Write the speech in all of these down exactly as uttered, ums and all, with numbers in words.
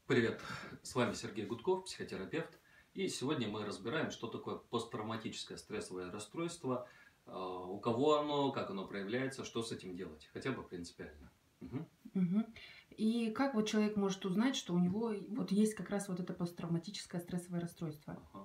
Привет, с вами Сергей Гудков, психотерапевт. И сегодня мы разбираем, что такое посттравматическое стрессовое расстройство, э, у кого оно, как оно проявляется, что с этим делать, хотя бы принципиально. Мгм. Мгм. И как вот человек может узнать, что у него и вот есть как раз вот это посттравматическое стрессовое расстройство? Ага.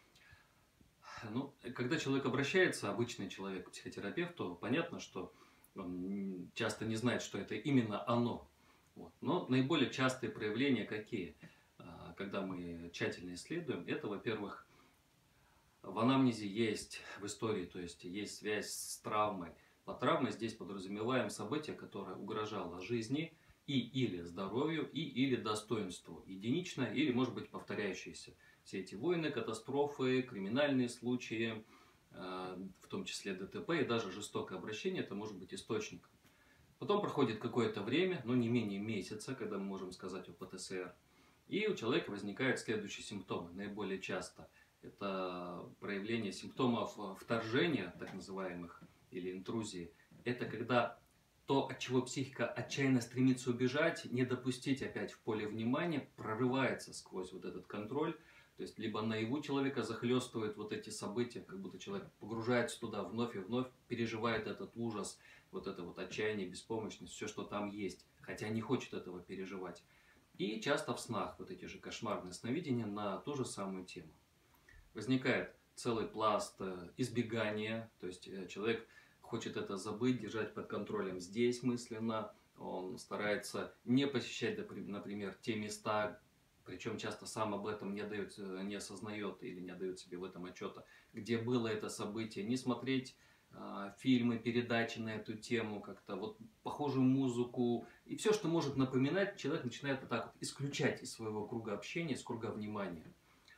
Ну, э, когда человек обращается, обычный человек, к психотерапевту, понятно, что он часто не знает, что это именно оно. Вот. Но наиболее частые проявления какие? А, Когда мы тщательно исследуем, это, во-первых, в анамнезе есть, в истории, то есть есть связь с травмой. По травмой здесь подразумеваем событие, которое угрожало жизни и или здоровью, и или достоинству. Единичное или, может быть, повторяющееся. Все эти войны, катастрофы, криминальные случаи, э, в том числе ДТП и даже жестокое обращение, это может быть источником. Потом проходит какое-то время, но не менее месяца, когда мы можем сказать о ПТСР. И у человека возникают следующие симптомы, наиболее часто. Это проявление симптомов вторжения, так называемых, или интрузии. Это когда то, от чего психика отчаянно стремится убежать, не допустить опять в поле внимания, прорывается сквозь вот этот контроль. То есть, либо наяву человека захлестывает вот эти события, как будто человек погружается туда вновь и вновь, переживает этот ужас, вот это вот отчаяние, беспомощность, все, что там есть, хотя не хочет этого переживать. И часто в снах вот эти же кошмарные сновидения на ту же самую тему. Возникает целый пласт э, избегания, то есть э, человек хочет это забыть, держать под контролем здесь мысленно, он старается не посещать, например, те места, причем часто сам об этом не, дает, э, не осознает или не дает себе в этом отчета, где было это событие, не смотреть э, фильмы, передачи на эту тему, как-то вот похожую музыку. И все, что может напоминать, человек начинает вот так вот исключать из своего круга общения, из круга внимания.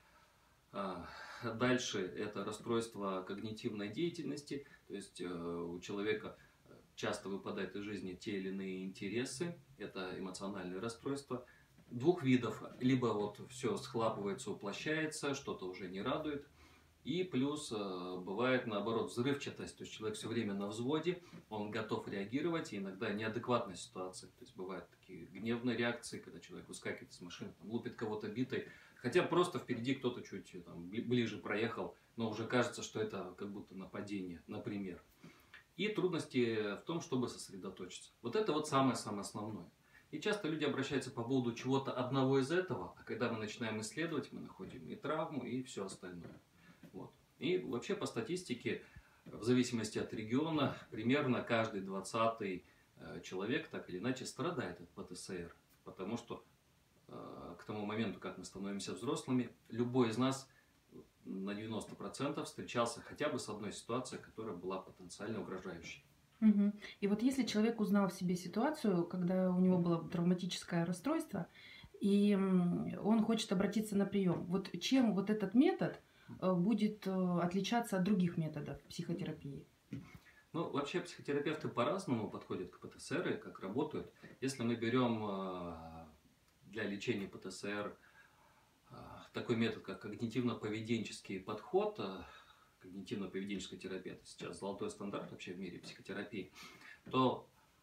А, Дальше это расстройство когнитивной деятельности, то есть э, у человека часто выпадают из жизни те или иные интересы, это эмоциональное расстройство. Двух видов, либо вот все схлапывается, уплощается, что-то уже не радует, и плюс э, бывает наоборот взрывчатость, то есть человек все время на взводе, он готов реагировать, и иногда неадекватная ситуация, то есть бывают такие гневные реакции, когда человек выскакивает из машины, там, лупит кого-то битой, хотя просто впереди кто-то чуть там, ближе проехал, но уже кажется, что это как будто нападение, например. И трудности в том, чтобы сосредоточиться. Вот это вот самое-самое основное. И часто люди обращаются по поводу чего-то одного из этого, а когда мы начинаем исследовать, мы находим и травму, и все остальное. Вот. И вообще по статистике, в зависимости от региона, примерно каждый двадцатый человек так или иначе страдает от ПТСР. Потому что э, к тому моменту, как мы становимся взрослыми, любой из нас на девяносто процентов встречался хотя бы с одной ситуацией, которая была потенциально угрожающей. Мгм. И вот если человек узнал в себе ситуацию, когда у него было травматическое расстройство, и м, он хочет обратиться на прием, вот чем вот этот метод э, будет э, отличаться от других методов психотерапии? Ну, вообще психотерапевты по-разному подходят к ПТСР и как работают. Если мы берем э, для лечения ПТСР э, такой метод, как когнитивно-поведенческий подход, э, когнитивно-поведенческая терапия, это сейчас золотой стандарт вообще в мире психотерапии, то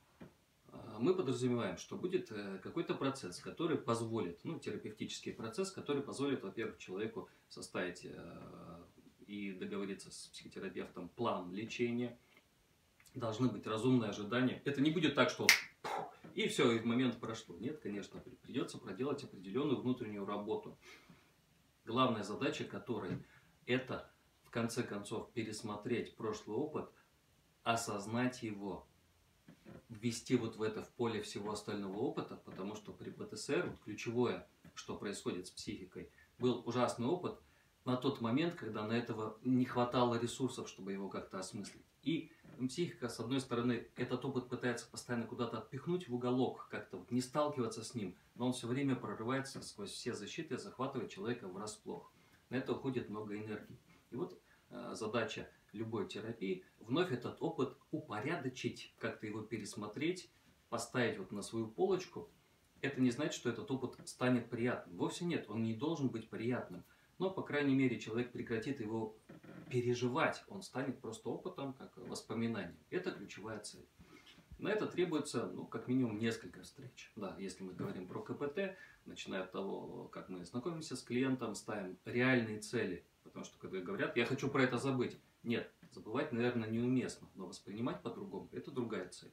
э, мы подразумеваем, что будет э, какой-то процесс, который позволит, ну, терапевтический процесс, который позволит, во-первых, человеку составить э, и договориться с психотерапевтом план лечения. Должны быть разумные ожидания. Это не будет так, что и все, и момент прошло. Нет, конечно, придется проделать определенную внутреннюю работу. Главная задача которой это, в конце концов, пересмотреть прошлый опыт, осознать его, ввести вот в это в поле всего остального опыта, потому что при ПТСР вот ключевое, что происходит с психикой, был ужасный опыт на тот момент, когда на этого не хватало ресурсов, чтобы его как-то осмыслить. И психика, с одной стороны, этот опыт пытается постоянно куда-то отпихнуть в уголок, как-то вот не сталкиваться с ним, но он все время прорывается сквозь все защиты, захватывает человека врасплох. На это уходит много энергии. И вот э, задача любой терапии вновь этот опыт упорядочить, как-то его пересмотреть, поставить вот на свою полочку. Это не значит, что этот опыт станет приятным. Вовсе нет, он не должен быть приятным. Но, по крайней мере, человек прекратит его переживать. Он станет просто опытом, как воспоминанием. Это ключевая цель. На это требуется, ну, как минимум, несколько встреч. Да, если мы говорим про КПТ, начиная от того, как мы знакомимся с клиентом, ставим реальные цели. Потому что, когда говорят, я хочу про это забыть. Нет, забывать, наверное, неуместно, но воспринимать по-другому – это другая цель.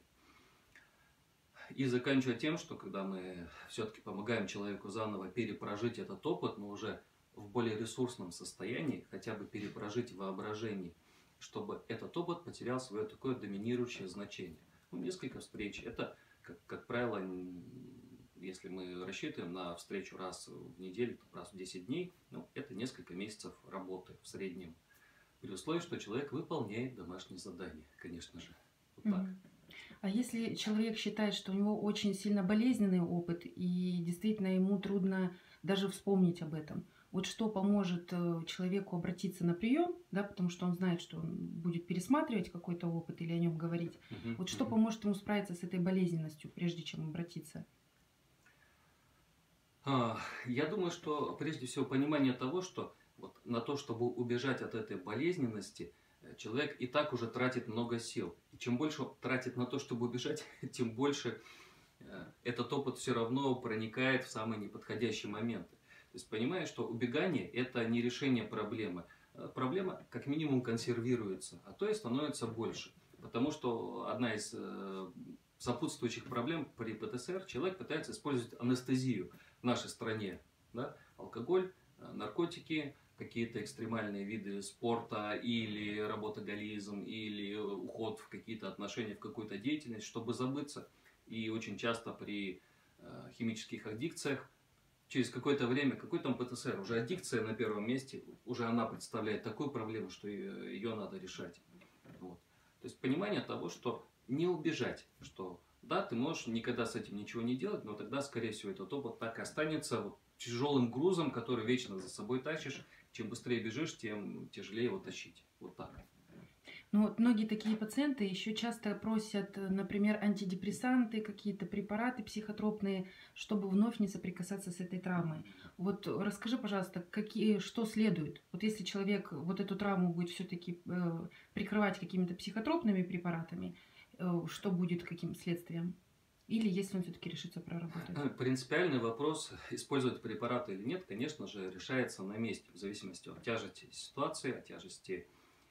И заканчивая тем, что когда мы все-таки помогаем человеку заново перепрожить этот опыт, но уже в более ресурсном состоянии, хотя бы перепрожить в воображении, чтобы этот опыт потерял свое такое доминирующее значение. Ну, несколько встреч. Это, как, как правило, если мы рассчитываем на встречу раз в неделю, раз в десять дней, ну, это несколько месяцев работы в среднем. При условии, что человек выполняет домашние задания, конечно же. Вот так. А если человек считает, что у него очень сильно болезненный опыт, и действительно ему трудно даже вспомнить об этом, вот что поможет человеку обратиться на прием, да, потому что он знает, что он будет пересматривать какой-то опыт или о нем говорить. Uh-huh, вот что uh-huh. поможет ему справиться с этой болезненностью, прежде чем обратиться? Я думаю, что прежде всего понимание того, что вот на то, чтобы убежать от этой болезненности, человек и так уже тратит много сил. И чем больше он тратит на то, чтобы убежать, тем больше этот опыт все равно проникает в самые неподходящие моменты. То есть понимая, что убегание – это не решение проблемы. Проблема как минимум консервируется, а то и становится больше. Потому что одна из сопутствующих проблем при ПТСР – человек пытается использовать анестезию в нашей стране. Да? Алкоголь, наркотики, какие-то экстремальные виды спорта или работоголизм, или уход в какие-то отношения, в какую-то деятельность, чтобы забыться. И очень часто при химических аддикциях через какое-то время, какой там ПТСР, уже аддикция на первом месте, уже она представляет такую проблему, что ее надо решать. Вот. То есть понимание того, что не убежать, что да, ты можешь никогда с этим ничего не делать, но тогда, скорее всего, этот опыт так и останется вот тяжелым грузом, который вечно за собой тащишь. Чем быстрее бежишь, тем тяжелее его тащить. Вот так. Ну вот многие такие пациенты еще часто просят, например, антидепрессанты, какие-то препараты психотропные, чтобы вновь не соприкасаться с этой травмой. Вот расскажи, пожалуйста, какие, что следует? Вот если человек вот эту травму будет все-таки э, прикрывать какими-то психотропными препаратами, э, что будет каким следствием? Или если он все-таки решится проработать? Принципиальный вопрос, использовать препараты или нет, конечно же, решается на месте, в зависимости от тяжести ситуации, от тяжести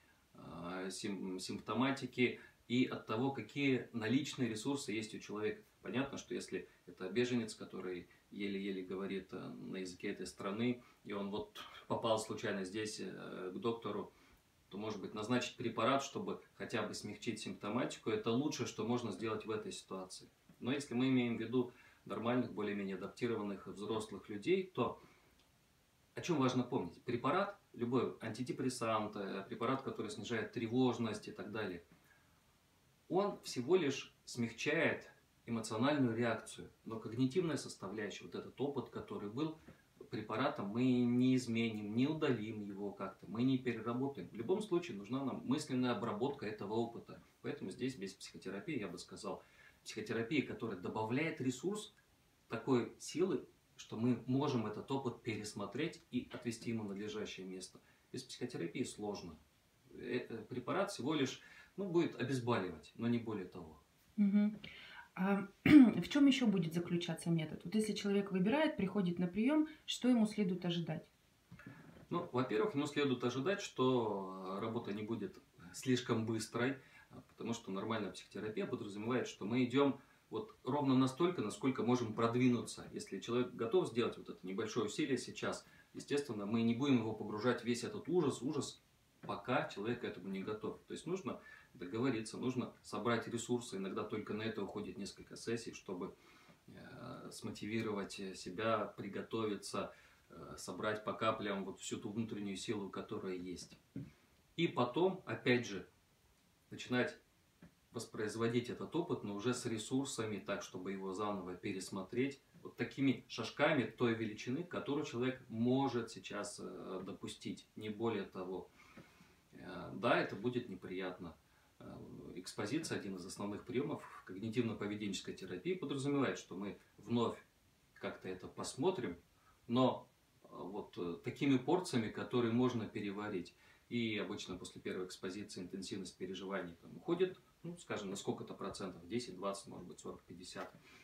э, сим, симптоматики и от того, какие наличные ресурсы есть у человека. Понятно, что если это беженец, который еле-еле говорит на языке этой страны, и он вот попал случайно здесь э, к доктору, то, может быть, назначить препарат, чтобы хотя бы смягчить симптоматику, это лучшее, что можно сделать в этой ситуации. Но если мы имеем в виду нормальных, более-менее адаптированных взрослых людей, то о чем важно помнить? Препарат, любой антидепрессант, препарат, который снижает тревожность и так далее, он всего лишь смягчает эмоциональную реакцию. Но когнитивная составляющая, вот этот опыт, который был препаратом, мы не изменим, не удалим его как-то, мы не переработаем. В любом случае нужна нам мысленная обработка этого опыта. Поэтому здесь без психотерапии, я бы сказал, психотерапия, которая добавляет ресурс такой силы, что мы можем этот опыт пересмотреть и отвести ему надлежащее место. Без психотерапии сложно. Препарат всего лишь ну, будет обезболивать, но не более того. Угу. А в чем еще будет заключаться метод? Вот если человек выбирает, приходит на прием, что ему следует ожидать? Ну, во-первых, ему следует ожидать, что работа не будет слишком быстрой, потому что нормальная психотерапия подразумевает, что мы идем вот ровно настолько, насколько можем продвинуться. Если человек готов сделать вот это небольшое усилие сейчас, естественно, мы не будем его погружать весь этот ужас, ужас, пока человек к этому не готов. То есть нужно договориться, нужно собрать ресурсы. Иногда только на это уходит несколько сессий, чтобы э, смотивировать себя, приготовиться, э, собрать по каплям вот всю ту внутреннюю силу, которая есть. И потом, опять же, начинать воспроизводить этот опыт, но уже с ресурсами, так, чтобы его заново пересмотреть, вот такими шажками той величины, которую человек может сейчас э, допустить, не более того. Э, да, это будет неприятно. Э, экспозиция, один из основных приемов когнитивно-поведенческой терапии, подразумевает, что мы вновь как-то это посмотрим, но э, вот э, такими порциями, которые можно переварить. И обычно после первой экспозиции интенсивность переживаний там уходит, ну, скажем, на сколько-то процентов, десять, двадцать, может быть, сорок, пятьдесят.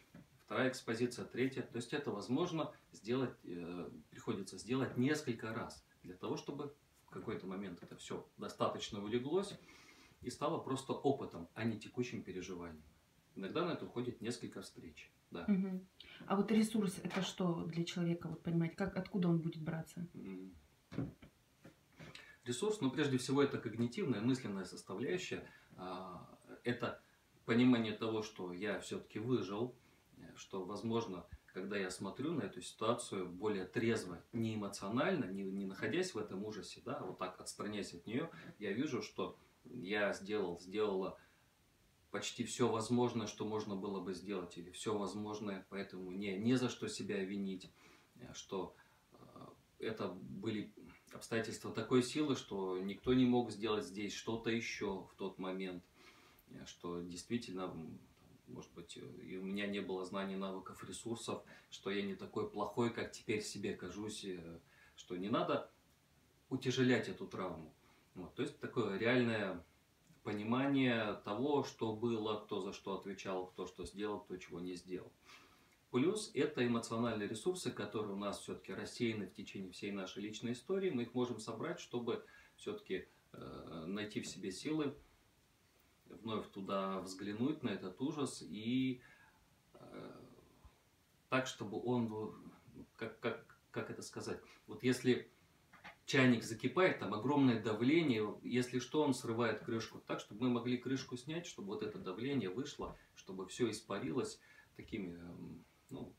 вторая экспозиция, третья. То есть это возможно сделать, э, приходится сделать несколько раз для того, чтобы в какой-то момент это все достаточно улеглось и стало просто опытом, а не текущим переживанием. Иногда на это уходит несколько встреч. Да. Мгм. А вот ресурс это что для человека, вот понимать, как, откуда он будет браться? М. Ресурс, ну прежде всего это когнитивная, мысленная составляющая. А, Это понимание того, что я все-таки выжил, э, что, возможно, когда я смотрю на эту ситуацию более трезво, не эмоционально, не, не находясь в этом ужасе, да, а вот так отстраняясь от нее, я вижу, что я сделал, сделала почти все возможное, что можно было бы сделать, или все возможное, поэтому не, не за что себя винить, э, что э, это были обстоятельства такой силы, что никто не мог сделать здесь что-то еще в тот момент, э, что действительно, м, может быть, э, и у меня не было знаний, навыков, ресурсов, что я не такой плохой, как теперь себе кажусь, э, что не надо утяжелять эту травму. Вот, то есть такое реальное понимание того, что было, кто за что отвечал, кто что сделал, кто чего не сделал. Плюс это эмоциональные ресурсы, которые у нас все-таки рассеяны в течение всей нашей личной истории. Мы их можем собрать, чтобы все-таки э, найти в себе силы, вновь туда взглянуть на этот ужас и э, так, чтобы он, как, как, как это сказать, вот если чайник закипает, там огромное давление, если что, он срывает крышку так, чтобы мы могли крышку снять, чтобы вот это давление вышло, чтобы все испарилось такими, ну,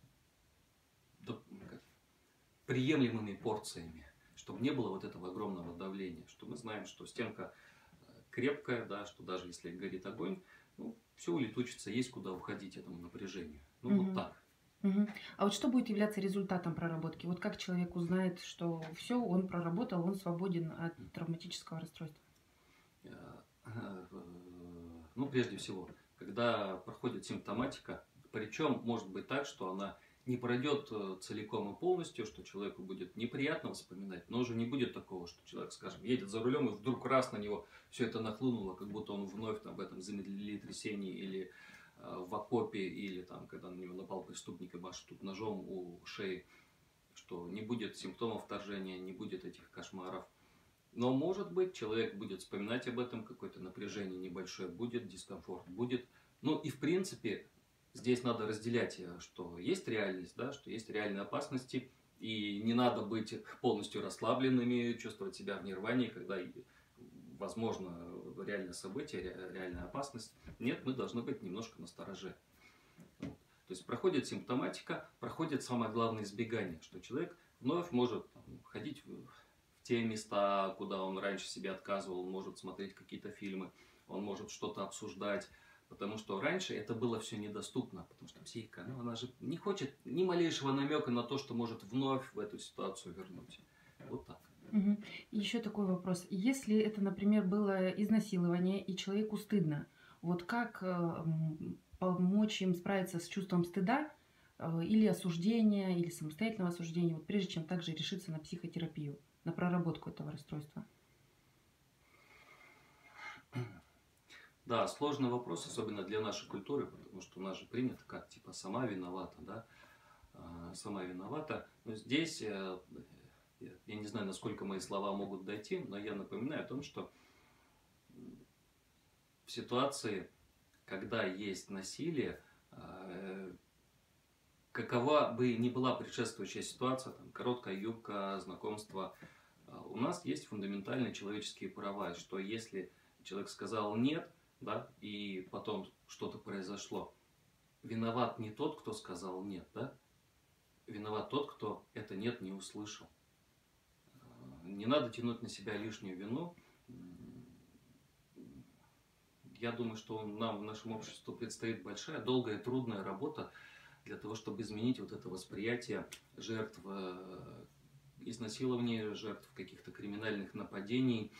приемлемыми порциями, чтобы не было вот этого огромного давления, что мы знаем, что стенка крепкая, да, что даже если горит огонь, ну, все улетучится, есть куда уходить этому напряжению. Ну, Мгм. вот так. Мгм. А вот что будет являться результатом проработки? Вот как человек узнает, что все, он проработал, он свободен от травматического расстройства? Ну, прежде всего, когда проходит симптоматика, причем может быть так, что она не пройдет целиком и полностью, что человеку будет неприятно вспоминать, но уже не будет такого, что человек, скажем, едет за рулем и вдруг раз на него все это нахлынуло, как будто он вновь там в этом землетрясении или э, в окопе, или там, когда на него напал преступник и машет тут ножом у шеи, что не будет симптомов вторжения, не будет этих кошмаров. Но, может быть, человек будет вспоминать об этом, какое-то напряжение небольшое будет, дискомфорт будет. Ну и, в принципе, здесь надо разделять, что есть реальность, да, что есть реальные опасности, и не надо быть полностью расслабленными, чувствовать себя в нирване, когда возможно реальное событие, реальная опасность. Нет, мы должны быть немножко настороже. Вот. То есть проходит симптоматика, проходит самое главное избегание, что человек вновь может там, ходить в те места, куда он раньше себе отказывал, он может смотреть какие-то фильмы, он может что-то обсуждать, потому что раньше это было все недоступно, потому что психика, ну, она же не хочет ни малейшего намека на то, что может вновь в эту ситуацию вернуть. Вот так. Угу. И еще такой вопрос. Если это, например, было изнасилование, и человеку стыдно, вот как э, помочь им справиться с чувством стыда э, или осуждения, или самостоятельного осуждения, вот прежде чем также решиться на психотерапию, на проработку этого расстройства? Да, сложный вопрос, особенно для нашей культуры, потому что у нас же принято как, типа, сама виновата, да, а, сама виновата. Но здесь, я не знаю, насколько мои слова могут дойти, но я напоминаю о том, что в ситуации, когда есть насилие, какова бы ни была предшествующая ситуация, там, короткая юбка, знакомство, у нас есть фундаментальные человеческие права, что если человек сказал «нет», да, и потом что-то произошло, виноват не тот, кто сказал «нет», да, виноват тот, кто это «нет» не услышал. Не надо тянуть на себя лишнюю вину. Я думаю, что нам в нашем обществе предстоит большая, долгая, трудная работа для того, чтобы изменить вот это восприятие жертв изнасилований, жертв каких-то криминальных нападений,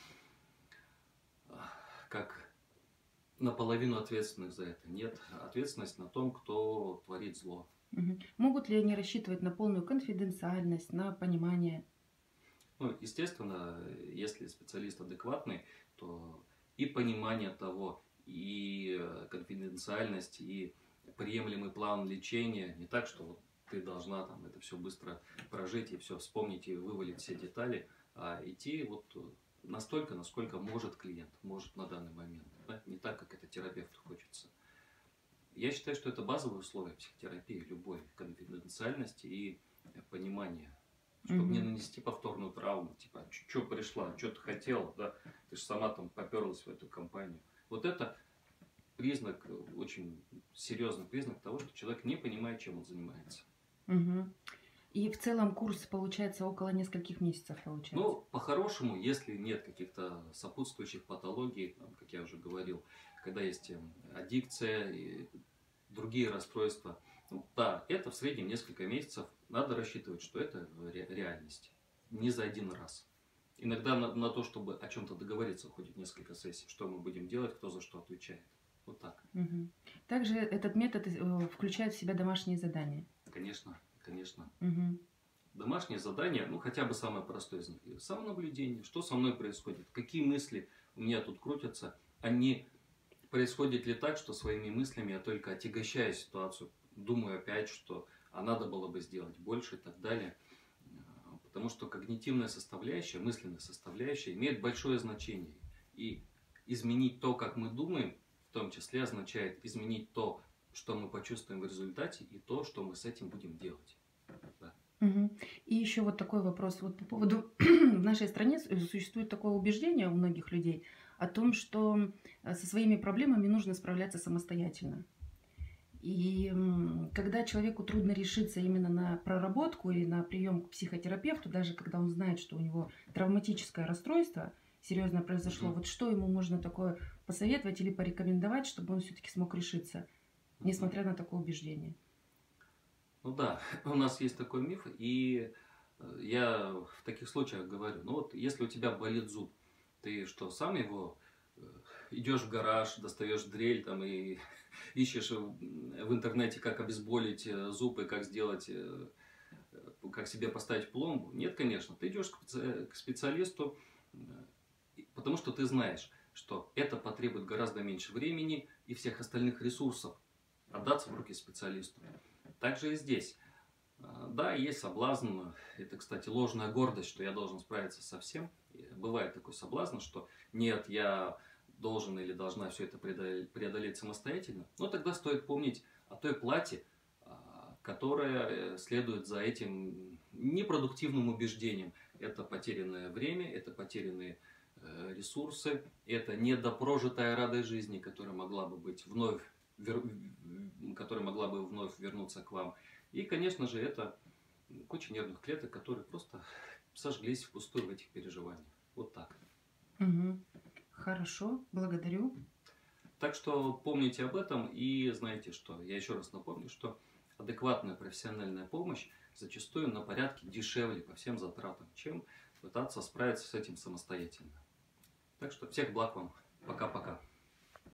как наполовину ответственных за это. Нет, ответственность на том, кто творит зло. Угу. Могут ли они рассчитывать на полную конфиденциальность, на понимание? Ну, естественно, если специалист адекватный, то и понимание того, и конфиденциальность, и приемлемый план лечения, не так, что вот ты должна там это все быстро прожить и все вспомнить и вывалить все детали, а идти вот настолько, насколько может клиент, может на данный момент, да? Не так, как это терапевту хочется. Я считаю, что это базовые условия психотерапии, любой конфиденциальности и понимания, чтобы mm-hmm. не нанести повторную травму, типа, что пришла, что ты хотела, да, ты же сама там поперлась в эту компанию. Вот это признак, очень серьезный признак того, что человек не понимает, чем он занимается. Угу. И в целом курс получается около нескольких месяцев получается? Ну, по-хорошему, если нет каких-то сопутствующих патологий, там, как я уже говорил, когда есть аддикция и другие расстройства, ну, да, это в среднем несколько месяцев. Надо рассчитывать, что это ре- реальность. Не за один раз. Иногда на, на то, чтобы о чем-то договориться, уходит несколько сессий. Что мы будем делать, кто за что отвечает. Вот так. Угу. Также этот метод э, включает в себя домашние задания? Конечно, конечно. Угу. Домашние задания, ну хотя бы самое простое из них. Самонаблюдение. Что со мной происходит? Какие мысли у меня тут крутятся? Они происходят ли так, что своими мыслями я только отягощаю ситуацию? Думаю опять, что а надо было бы сделать больше и так далее. Потому что когнитивная составляющая, мысленная составляющая имеет большое значение. И изменить то, как мы думаем, в том числе означает изменить то, что мы почувствуем в результате, и то, что мы с этим будем делать. Да. Угу. И еще вот такой вопрос. Вот по поводу в нашей стране существует такое убеждение у многих людей о том, что со своими проблемами нужно справляться самостоятельно. И когда человеку трудно решиться именно на проработку или на прием к психотерапевту, даже когда он знает, что у него травматическое расстройство серьезно произошло, mm-hmm. вот что ему можно такое посоветовать или порекомендовать, чтобы он все-таки смог решиться, несмотря mm-hmm. на такое убеждение? Ну да, у нас есть такой миф, и я в таких случаях говорю, ну вот если у тебя болит зуб, ты что, сам его идешь в гараж, достаешь дрель там и ищешь в интернете, как обезболить зуб и как сделать, как себе поставить пломбу? Нет, конечно, ты идешь к специалисту, потому что ты знаешь, что это потребует гораздо меньше времени и всех остальных ресурсов отдаться в руки специалисту. Также и здесь. Да, есть соблазн, это, кстати, ложная гордость, что я должен справиться со всем. Бывает такой соблазн, что нет, я должен или должна все это преодолеть самостоятельно. Но тогда стоит помнить о той плате, которая следует за этим непродуктивным убеждением. Это потерянное время, это потерянные ресурсы, это недопрожитая радость жизни, которая могла бы быть вновь, которая могла бы вновь вернуться к вам. И, конечно же, это куча нервных клеток, которые просто сожглись впустую в этих переживаниях. Вот так. Угу. Хорошо, благодарю. Так что помните об этом и знаете, что я еще раз напомню, что адекватная профессиональная помощь зачастую на порядке дешевле по всем затратам, чем пытаться справиться с этим самостоятельно. Так что всех благ вам. Пока-пока.